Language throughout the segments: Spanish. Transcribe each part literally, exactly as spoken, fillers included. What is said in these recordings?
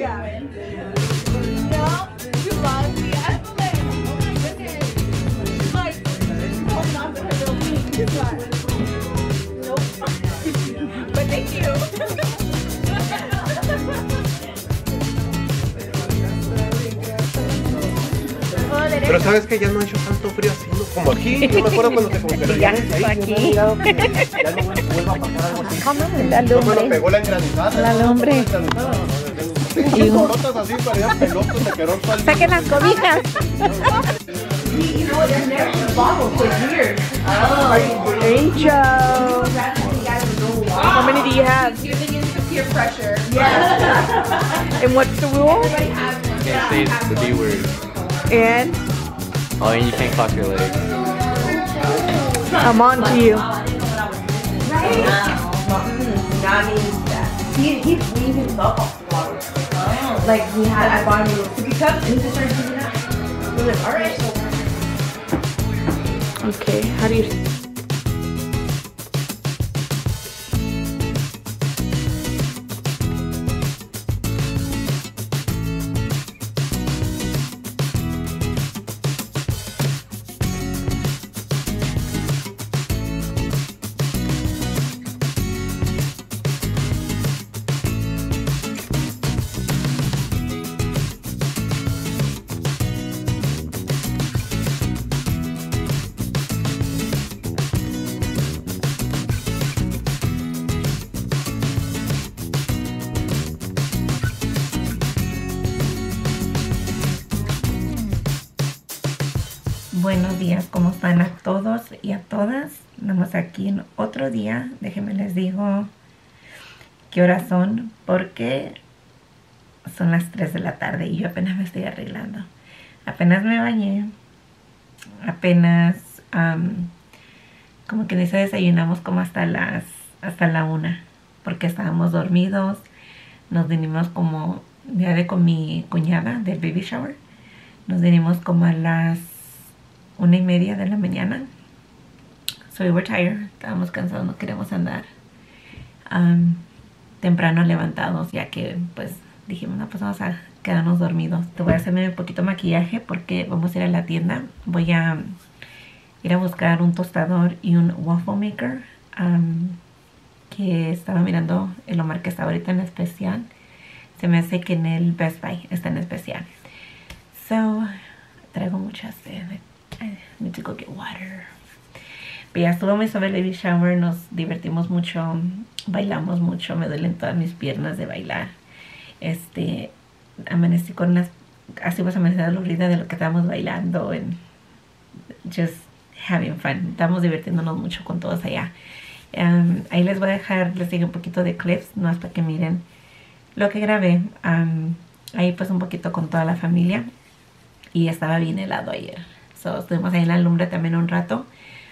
Yeah. No, you love me. I'm like, oh my goodness. She's like, she's holding on to her little feet. She's like, nope. But thank you. Pero sabes que ya no ha hecho tanto frío así, ¿no? Como aquí. Yo me acuerdo cuando te conté. Ya está aquí. Ya no vuelva a pasar algo así. La No me lumbre. lo pegó la engranizada. La lumbre. Y colotas así, parecían pelotas de querón. Saquen las cobijas. You know what? They're never in the bottle for years. Oh. Angel. How many do you have? Giving into peer pressure. Yeah. And what's the rule? Everybody has one. You can't say the B word. And Oh, and you can't cross your legs. I'm on to you. Right? Not means that. He, he cleaned himself off the water. Oh. Like, he had, I bought him a little sippy cup and he just started drinking that. He was like, alright. Okay, how do you... Buenos días, ¿cómo están a todos y a todas? Estamos aquí en otro día. Déjenme les digo qué horas son, porque son las tres de la tarde y yo apenas me estoy arreglando. Apenas me bañé, apenas, um, como que dice, desayunamos como hasta las, hasta la una, porque estábamos dormidos. Nos vinimos como, ya de con mi cuñada del baby shower, nos vinimos como a las una y media de la mañana. So we were tired. Estábamos cansados, no queríamos andar um, temprano levantados, ya que pues dijimos, no, pues vamos a quedarnos dormidos. Te voy a hacerme un poquito de maquillaje porque vamos a ir a la tienda. Voy a ir a buscar un tostador y un waffle maker um, que estaba mirando el Omar, que está ahorita en especial. Se me hace que en el Best Buy está en especial. So traigo mucha sed. I need to go get water. Pero ya estuvo muy suave el baby shower. Nos divertimos mucho. Bailamos mucho. Me duelen todas mis piernas de bailar. Este, amanecí con las... Así pues amanecí dolorida de lo que estábamos bailando. And just having fun. Estamos divirtiéndonos mucho con todos allá. Um, ahí les voy a dejar, les digo un poquito de clips. No es para que miren lo que grabé. Um, ahí pues un poquito con toda la familia. Y estaba bien helado ayer. So, estuvimos ahí en la lumbre también un rato.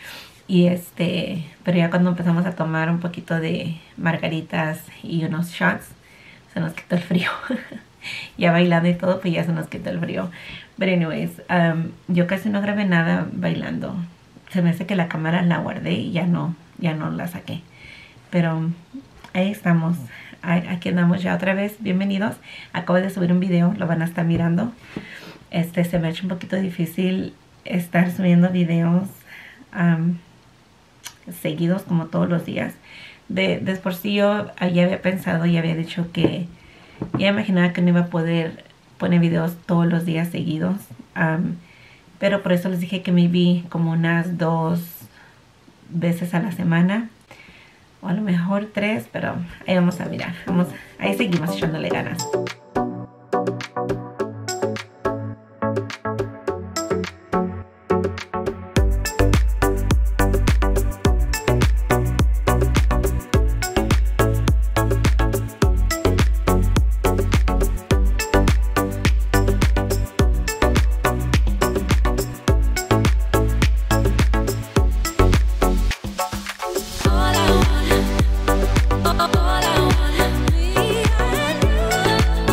Y este, pero ya cuando empezamos a tomar un poquito de margaritas y unos shots, se nos quitó el frío. Ya bailando y todo, pues ya se nos quitó el frío. But anyways, um, yo casi no grabé nada bailando. Se me hace que la cámara la guardé y ya no, ya no la saqué. Pero ahí estamos. Aquí andamos ya otra vez. Bienvenidos. Acabo de subir un video, lo van a estar mirando. Este, se me ha hecho un poquito difícil estar subiendo videos um, seguidos como todos los días. De, de por sí yo ya había pensado y había dicho que ya imaginaba que no iba a poder poner videos todos los días seguidos. Um, pero por eso les dije que me vi como unas dos veces a la semana. O a lo mejor tres, pero ahí vamos a mirar. Vamos, ahí seguimos echándole ganas. All I want, all I want, me and you.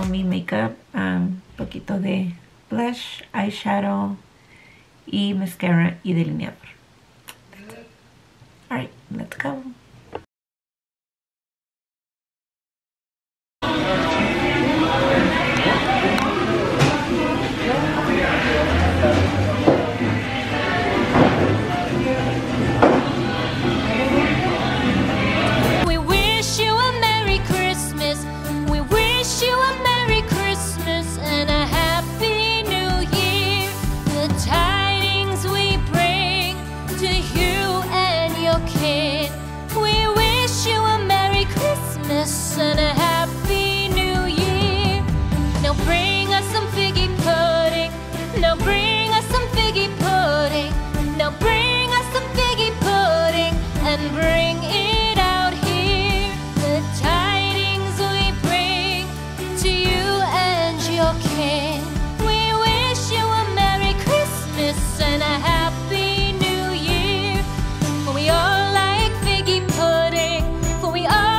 mi makeup, un poquito de blush, eyeshadow y mascara y delineador. Alright, let's go. And a happy new year. Now bring us some figgy pudding. Now bring us some figgy pudding. Now bring us some figgy pudding and bring it out here. The tidings we bring to you and your kin. We wish you a Merry Christmas and a Happy New Year. For we all like figgy pudding. For we all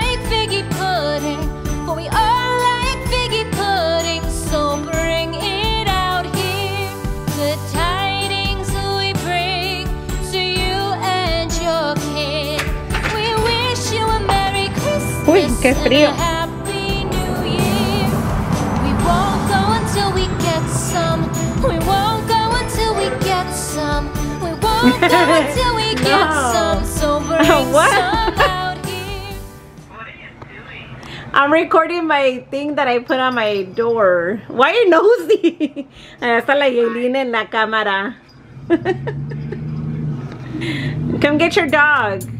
For we all like figgy pudding, so bring it out here. The tidings we bring to you and your kin. We wish you a Merry Christmas Uy, qué frío. and a Happy New Year. We won't go until we get some. We won't go until we get some. We won't go until we get No. some. So bring What? some out. I'm recording my thing that I put on my door. Why are you nosy? Ahí está la Yailin en la cámara. Come get your dog.